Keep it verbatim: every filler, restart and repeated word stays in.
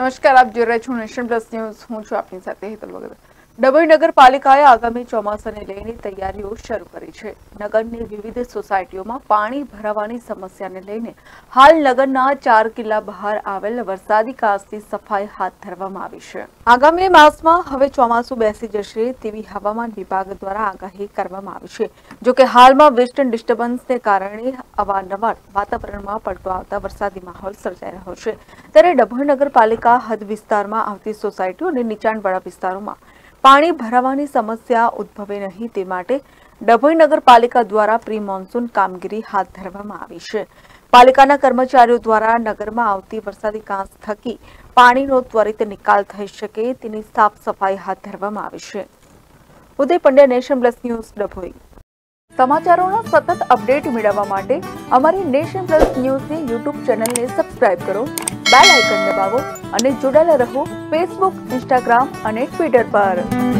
નમસ્કાર, આપ જોઈ રહ્યા છો નેશન પ્લસ ન્યૂઝ. હું છું આપની સાથે હેતલ વગર. ડભોઈ નગરપાલિકાએ આગામી ચોમાસાને લઈને તૈયારીઓ શરૂ કરી છે. નગરની વિવિધ સોસાયટીઓમાં પાણી ભરાવાની સમસ્યાને લઈને હાલ નગરના ચાર કિલ્લા બહાર આવેલ વરસાદી કાંસની સફાઈ હાથ ધરવામાં આવી છે. આગામી માસમાં હવે ચોમાસું બેસી જશે તેવી હવામાન વિભાગ દ્વારા આગાહી કરવામાં આવી છે. જોકે હાલમાં વેસ્ટર્ન ડિસ્ટર્બન્સને કારણે અવારનવાર વાતાવરણમાં પલટો આવતા વરસાદી માહોલ સર્જાઈ રહ્યો છે. ત્યારે ડભોઈ નગરપાલિકા હદ વિસ્તારમાં આવતી સોસાયટીઓ અને નીચાણવાળા વિસ્તારોમાં પાણી ભરાવાની સમસ્યા ઉદ્ભવે નહીં તે માટે ડભોઈ નગરપાલિકા દ્વારા પ્રી મોન્સૂન કામગીરી હાથ ધરવામાં આવી છે. પાલિકાના કર્મચારીઓ દ્વારા નગરમાં આવતી વરસાદી કાંસ થકી પાણીનો ત્વરિત નિકાલ થઈ શકે તેની સાફ સફાઈ હાથ ધરવામાં આવી છે. Uday Pandya, Nation Plus News, Dabhoi. સમાચારોના સતત અપડેટ મેળવવા માટે અમારી નેશન પ્લસ ન્યૂઝની યુટ્યુબ ચેનલને સબસ્ક્રાઇબ કરો, બેલ આઇકન દબાવો અને જોડાયેલા રહો ફેસબુક, ઇન્સ્ટાગ્રામ અને ટ્વિટર પર.